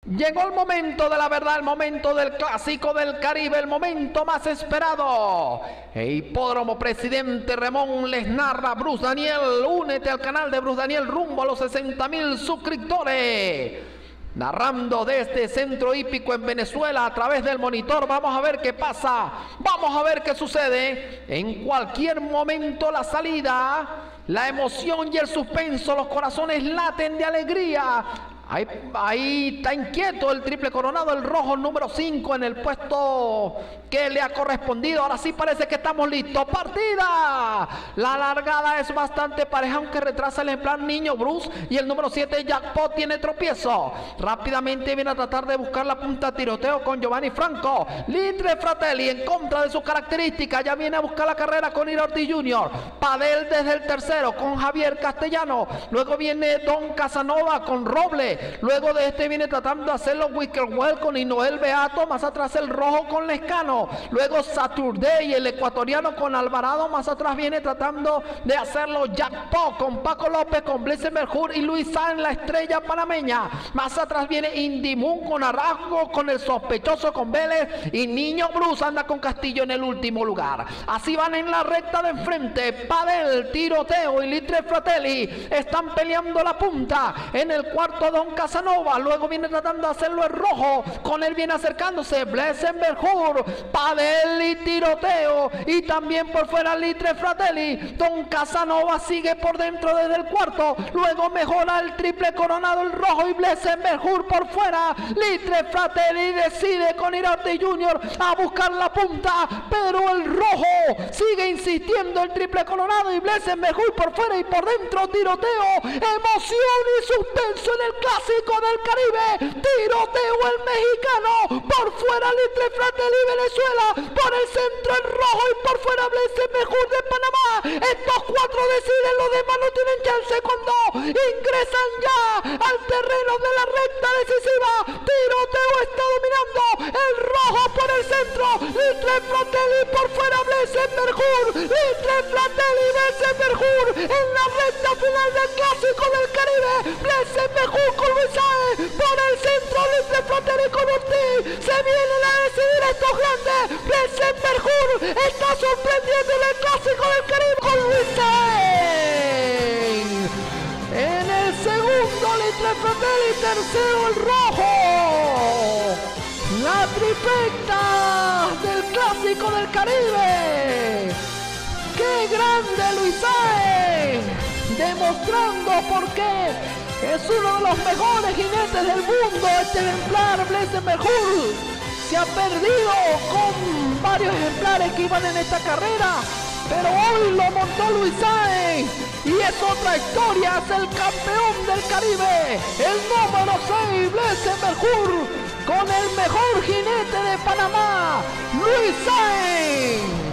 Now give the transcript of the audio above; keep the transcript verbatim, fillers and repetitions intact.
Llegó el momento de la verdad, el momento del Clásico del Caribe, el momento más esperado. El Hipódromo Presidente Ramón les narra Bruce Daniel. Únete al canal de Bruce Daniel rumbo a los sesenta mil suscriptores. Narrando desde Centro Hípico en Venezuela a través del monitor. Vamos a ver qué pasa, vamos a ver qué sucede. En cualquier momento la salida, la emoción y el suspenso, los corazones laten de alegría. Ahí, ahí está inquieto el triple coronado, el rojo número cinco en el puesto que le ha correspondido. Ahora sí parece que estamos listos. ¡Partida! La largada es bastante pareja, aunque retrasa el ejemplar Niño Bruce. Y el número siete, Jackpot, tiene tropiezo. Rápidamente viene a tratar de buscar la punta. Tiroteo con Giovanni Franco. Litre Fratelli en contra de sus características. Ya viene a buscar la carrera con Ira Ortiz junior Padel desde el tercero con Javier Castellano. Luego viene Don Casanova con Roble. Luego de este viene tratando de hacerlo Wickerwell con Inoel Beato. Más atrás el rojo con Lescano. Luego Saturday, el ecuatoriano con Alvarado. Más atrás viene tratando de hacerlo Jackpot con Paco López, con Blaise Merjur y Luis Sáenz, la estrella panameña. Más atrás viene Indy Moon con Arrasgo, con el sospechoso con Vélez. Y Niño Bruce anda con Castillo en el último lugar. Así van en la recta de enfrente. Padel, Tiroteo y Litre Fratelli están peleando la punta. En el cuarto Don Casanova. Luego viene tratando de hacerlo el rojo. Con él viene acercándose Blaise Merjur. Padel y Tiroteo. Y también por fuera Litre Fratelli. Don Casanova sigue por dentro desde el cuarto. Luego mejora el triple coronado, el rojo, y Blaise Merjur por fuera. Litre Fratelli decide con Ira Ortiz junior a buscar la punta, pero el rojo sigue insistiendo, el triple coronado, y Blaise Merjur por fuera y por dentro. Tiroteo, emoción y suspenso en el Clásico del Caribe. Tiroteo el mexicano, por fuera Litre Fratelli Venezuela, por el centro el rojo y por fuera Blaise Merjur de Panamá. Estos cuatro deciden, los demás no tienen chance cuando ingresan ya al terreno de la recta decisiva. Tiroteo está dominando, el rojo por el centro, Litre Fratelli por fuera Blaise Merjur. Litre Fratelli, Blaise Merjur en la recta final del Clásico del Caribe. Blaise Merjur con Luis Sáenz por el centro, Litre Fratelli con Ortiz. Se vienen a decidir estos grandes. Blaise Merjur está sorprendiendo en el Clásico del Caribe con Luis Sáenz. En el segundo Litre Fratelli, tercero el rojo. La trifecta del Clásico del Caribe. ¡Qué grande Luis Sáenz! Demostrando por qué es uno de los mejores jinetes del mundo. Este ejemplar Blaise Merjur se ha perdido con varios ejemplares que iban en esta carrera, pero hoy lo montó Luis Sáenz y es otra historia. Es el campeón del Caribe, el número seis, Blaise Merjur, con el mejor jinete de Panamá, Luis Sáenz.